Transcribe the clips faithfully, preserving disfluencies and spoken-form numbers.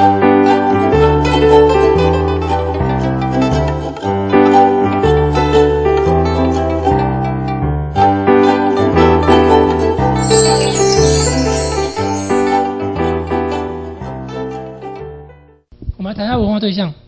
我们来谈谈文化对象。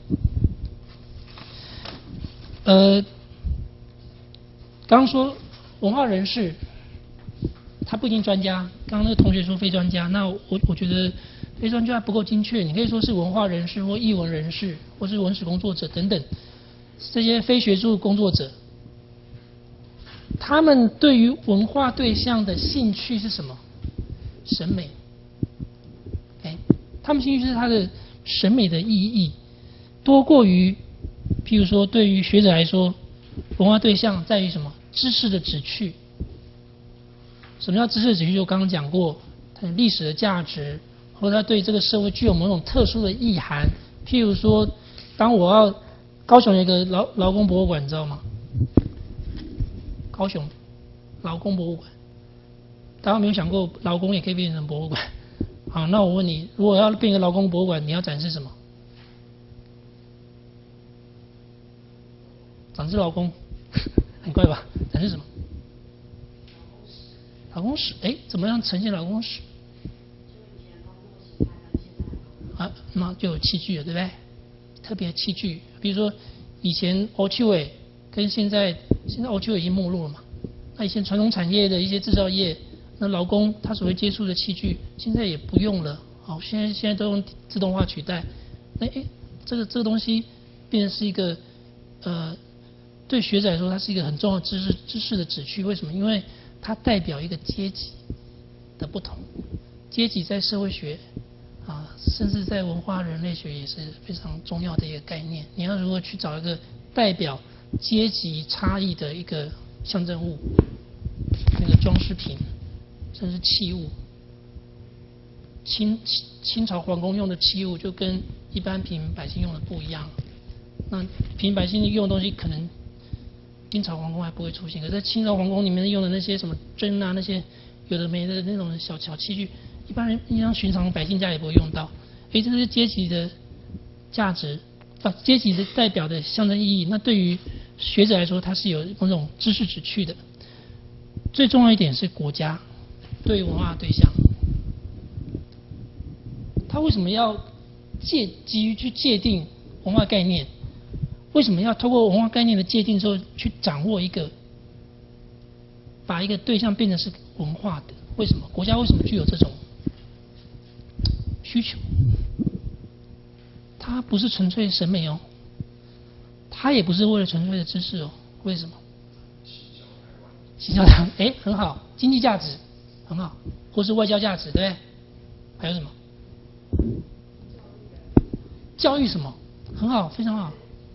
呃，刚刚说文化人士，他不一定专家。刚刚那个同学说非专家，那我我觉得非专家不够精确。你可以说是文化人士或艺文人士，或是文史工作者等等，这些非学术工作者，他们对于文化对象的兴趣是什么？审美。哎，他们兴趣是他的审美的意义，多过于，譬如说对于学者来说，文化对象在于什么？知识的旨趣。什么叫知识的旨趣？就刚刚讲过，它历史的价值，或者它对这个社会具有某种特殊的意涵。譬如说，当我要高雄有一个劳劳工博物馆，你知道吗？高雄劳工博物馆，大家没有想过劳工也可以变成博物馆？好，那我问你，如果要变一个劳工博物馆，你要展示什么？展示劳工，很怪吧？展示什么？劳工史。哎，怎么样呈现劳工史？啊，那就有器具了，对不对？特别器具，比如说以前欧趣尾跟现在，现在欧趣尾已经没落了嘛。那以前传统产业的一些制造业，那劳工他所会接触的器具，现在也不用了。好，现在现在都用自动化取代。那哎，这个这个东西变成是一个呃，对学者来说，它是一个很重要的知识知识的旨趣。为什么？因为它代表一个阶级的不同。阶级在社会学啊，甚至在文化人类学也是非常重要的一个概念。你要如何去找一个代表阶级差异的一个象征物，那个装饰品，甚至器物。清清朝皇宫用的器物就跟一般平民百姓用的不一样。那平民百姓用的东西可能清朝皇宫还不会出现，可是在清朝皇宫里面用的那些什么针啊，那些有的没的那种小小器具，一般人一般寻常百姓家也不会用到。诶，这是阶级的价值啊，阶级的代表的象征意义。那对于学者来说，它是有某种知识旨趣的。最重要一点是国家对于文化对象，他为什么要界基于去界定文化概念？为什么要透过文化概念的界定之后去掌握一个，把一个对象变成是文化的？为什么国家为什么具有这种需求？它不是纯粹审美哦，它也不是为了纯粹的知识哦。为什么？行销台，哎，很好，经济价值很好，或是外交价值，对不对？还有什么？教育什么？很好，非常好。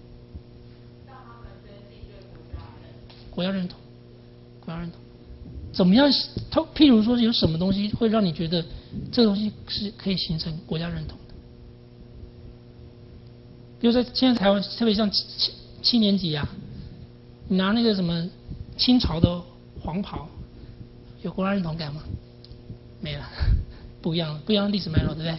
国家认同，国家认同。怎么样？譬如说，有什么东西会让你觉得这个东西是可以形成国家认同的？比如说，现在台湾，特别像七七七年级啊，你拿那个什么清朝的黄袍，有国家认同感吗？没了，不一样了，不一样的历史脉络，对不对？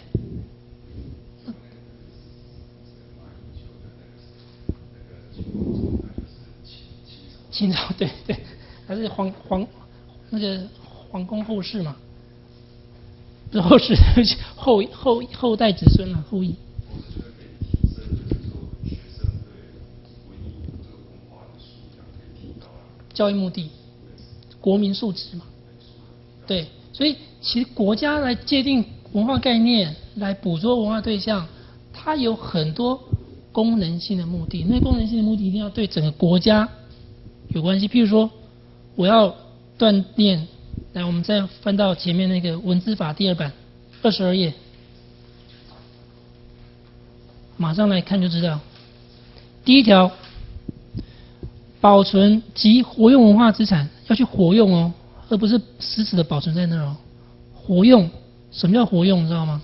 清朝，对对，还是皇皇那个皇宫后世嘛，不是后世，后后后代子孙啊，后裔。教育目的，国民素质嘛，对，所以其实国家来界定文化概念，来捕捉文化对象，它有很多功能性的目的。那功能性的目的一定要对整个国家有关系。譬如说，我要锻炼，来，我们再翻到前面那个文资法第二版二十二页，马上来看就知道。第一条，保存及活用文化资产，要去活用哦，而不是死死的保存在那儿哦。活用，什么叫活用？你知道吗？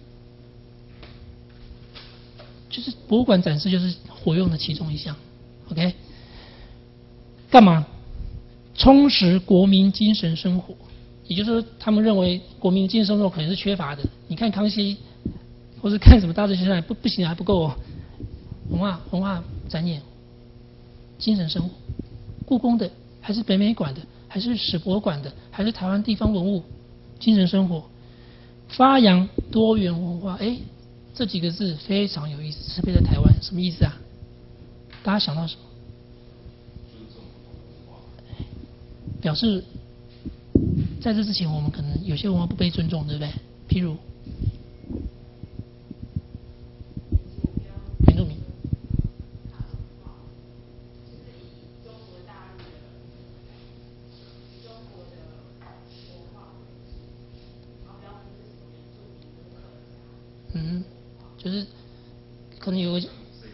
就是博物馆展示就是活用的其中一项 ，OK？ 干嘛？充实国民精神生活，也就是说，他们认为国民精神生活可能是缺乏的。你看康熙或是看什么大自然不不行还不够哦，文化文化展演，精神生活，故宫的还是北美馆的，还是史博馆的，还是台湾地方文物，精神生活，发扬多元文化，哎，这几个字非常有意思，特别在台湾，什么意思啊？大家想到什么？表示在这之前，我们可能有些文化不被尊重，对不对？譬如原住民，嗯，就是可能有个，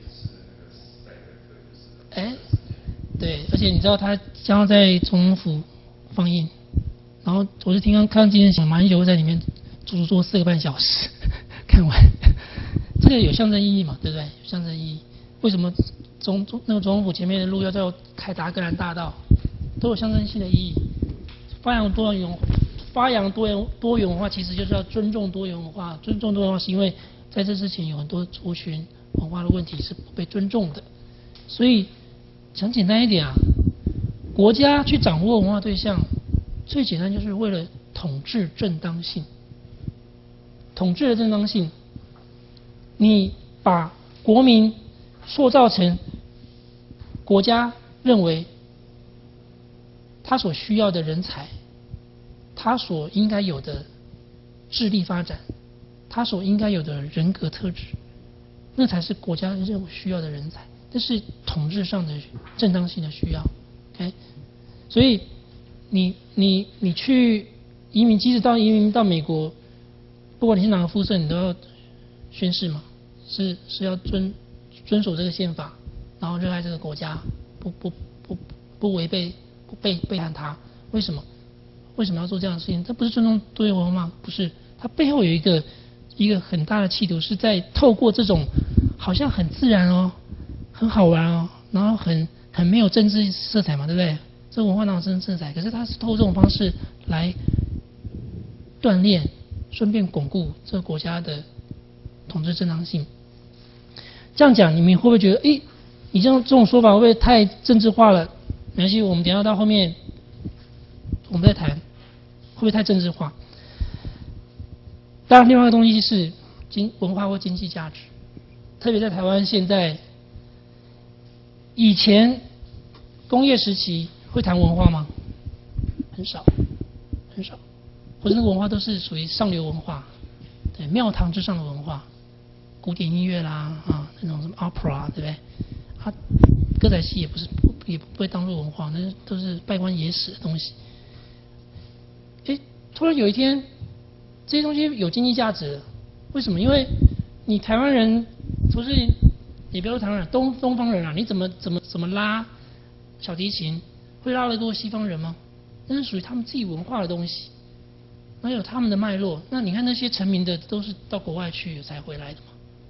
哎，对，而且你知道他将要在总统府放映，然后我就听刚看今天想马英九在里面足足坐四个半小时看完，这个有象征意义嘛，对不对？有象征意义。为什么总那个总统府前面的路要叫凯达格兰大道，都有象征性的意义。发扬多元发扬多元多元文化，其实就是要尊重多元文化。尊重多元文化是因为在这之前有很多族群文化的问题是不被尊重的，所以讲简单一点啊，国家去掌握文化对象，最简单就是为了统治正当性。统治的正当性，你把国民塑造成国家认为他所需要的人才，他所应该有的智力发展，他所应该有的人格特质，那才是国家认为需要的人才，这是统治上的正当性的需要。OK， 所以你你你去移民，即使到移民到美国，不管你是哪个肤色，你都要宣誓嘛，是是要遵遵守这个宪法，然后热爱这个国家，不不不不违背不背背叛它。为什么？为什么要做这样的事情？这不是尊重多元文化吗？不是，它背后有一个一个很大的企图，是在透过这种好像很自然哦，很好玩哦，然后很很没有政治色彩嘛，对不对？这文化哪有政治色彩？可是它是透过这种方式来锻炼，顺便巩固这个国家的统治正当性。这样讲，你们会不会觉得，诶，你这样这种说法会不会太政治化了？没关系，我们等一下到后面我们再谈，会不会太政治化？当然，另外一个东西是经文化或经济价值，特别在台湾现在，以前工业时期会谈文化吗？很少，很少，或者那个文化都是属于上流文化，对，庙堂之上的文化，古典音乐啦啊，那种什么 opera， 对不对？啊，歌仔戏也不是也不会当作文化，那都是拜官野史的东西。哎，突然有一天，这些东西有经济价值了，为什么？因为你台湾人不是，也不要说台湾人，东东方人啊，你怎么怎么怎么拉小提琴，会拉得过西方人吗？那是属于他们自己文化的东西，那有他们的脉络。那你看那些成名的都是到国外去才回来的嘛。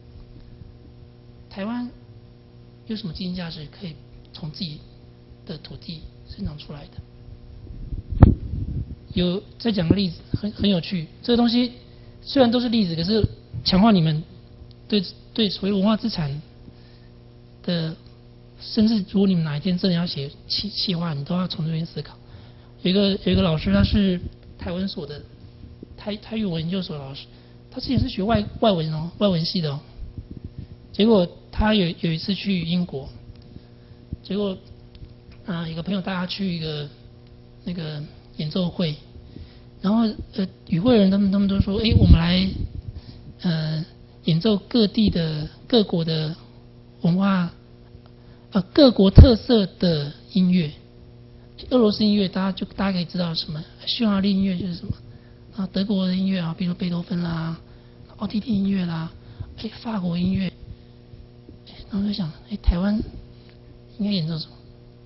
台湾有什么经济价值可以从自己的土地生长出来的？有再讲个例子，很很有趣。这个东西虽然都是例子，可是强化你们对对所谓文化资产的，甚至如果你们哪一天真的要写企企划，你都要从这边思考。有一个有一个老师，他是台文所的台台语文研究所的老师，他之前是学外外文哦，外文系的哦。结果他有有一次去英国，结果啊、呃、有个朋友带他去一个那个演奏会，然后呃与会人他们他们都说，哎，我们来呃演奏各地的各国的文化呃各国特色的音乐。俄罗斯音乐大家就大家可以知道什么，匈牙利音乐就是什么啊，德国的音乐啊，比如贝多芬啦，奥地利音乐啦，哎，法国音乐，然后就想，哎，台湾应该演奏什么？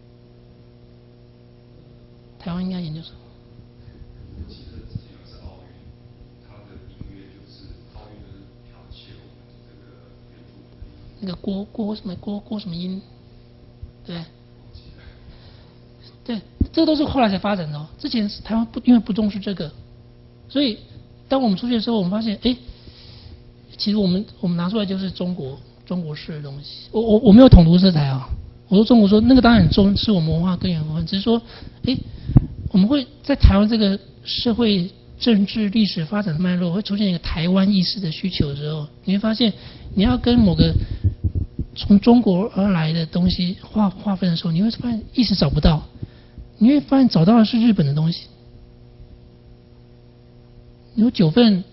台湾应该研究什么？ 我记得之前有一次奥运，他的音乐就是奥运就是剽窃我们这个原住民的音乐。 那个郭郭什么郭郭什么音？对。对，这个都是后来才发展的哦。之前台湾不因为不重视这个，所以当我们出去的时候，我们发现，哎， 其实我们我们拿出来就是中国中国式的东西。我我我没有统独色彩啊，我说中国说那个当然很重，是我们文化根源部分，只是说，哎，我们会在台湾这个社会、政治、历史发展的脉络会出现一个台湾意识的需求的时候，你会发现你要跟某个从中国而来的东西划划分的时候，你会发现一时找不到，你会发现找到的是日本的东西。有九份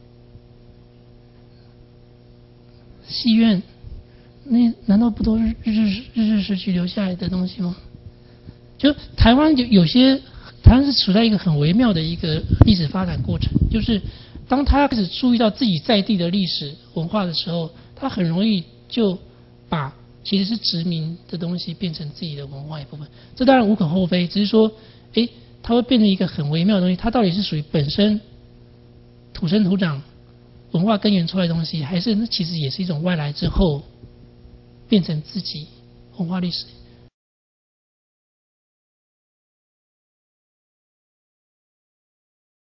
戏院，那难道不都是日日日治时期留下来的东西吗？就台湾有有些，台湾是处在一个很微妙的一个历史发展过程，就是当他开始注意到自己在地的历史文化的时候，他很容易就把其实是殖民的东西变成自己的文化一部分。这当然无可厚非，只是说，诶，它会变成一个很微妙的东西，它到底是属于本身土生土长文化根源出来的东西，还是那其实也是一种外来之后变成自己文化历史